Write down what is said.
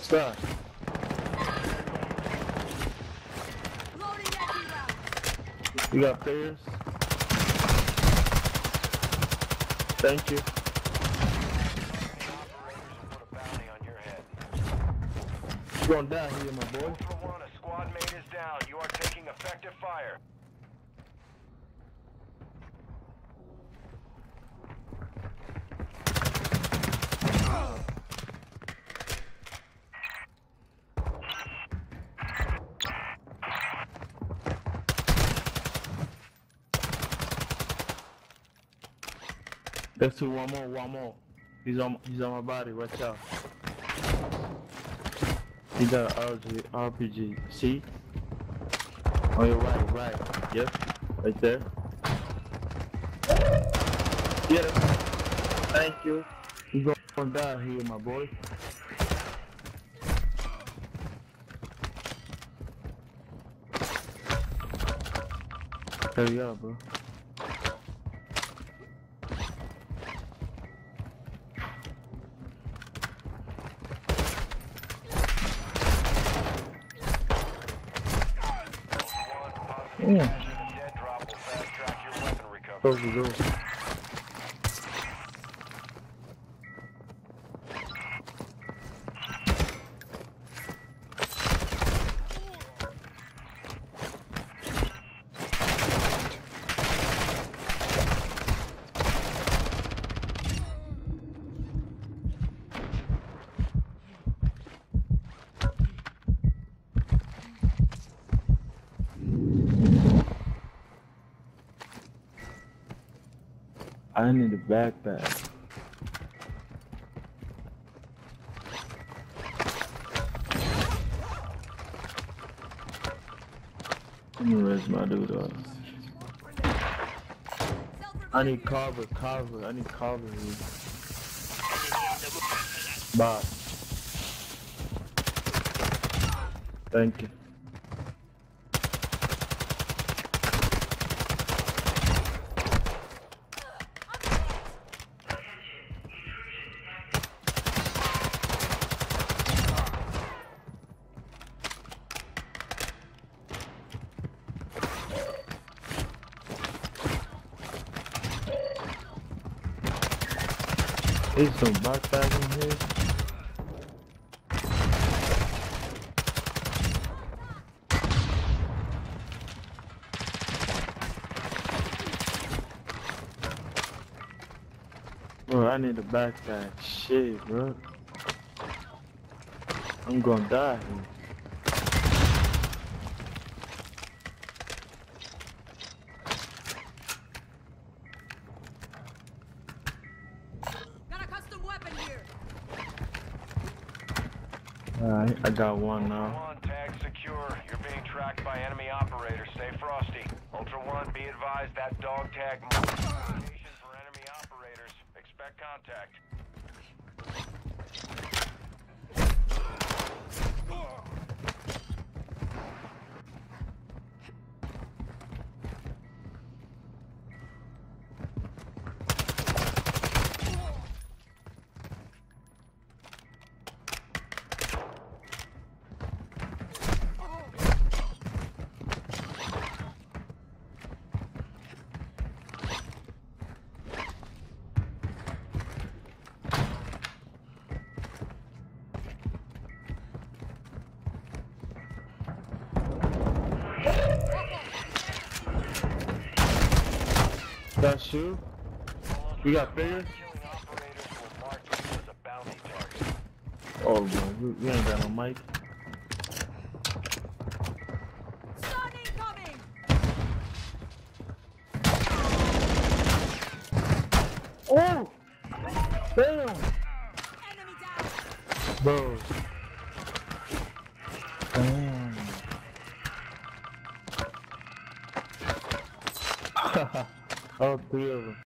Stop. You got players? Thank you. You're gonna die here, my boy. Ultra One, a squad mate is down. You are taking effective fire. Let's do one more. He's on my body, watch out. He got an RPG. See? On your right. Yep. Right there. Get him. Thank you. You're gonna die here, my boy. Hurry up, bro. Yeah. Close the door. I need a backpack. Let me raise my dude up. I need cover. I need cover here. Bye. Thank you. There's some backpack in here. Bro, I need a backpack. Shit, bro. I'm gonna die here. Alright, I got one now. Ultra One, tag secure. You're being tracked by enemy operators. Stay frosty. Ultra One, be advised that dog tag location for enemy operators. Expect contact. That's you? We got players? Oh, bro, we ain't got no mic. Oh! Damn! Bro. Damn. All three of them.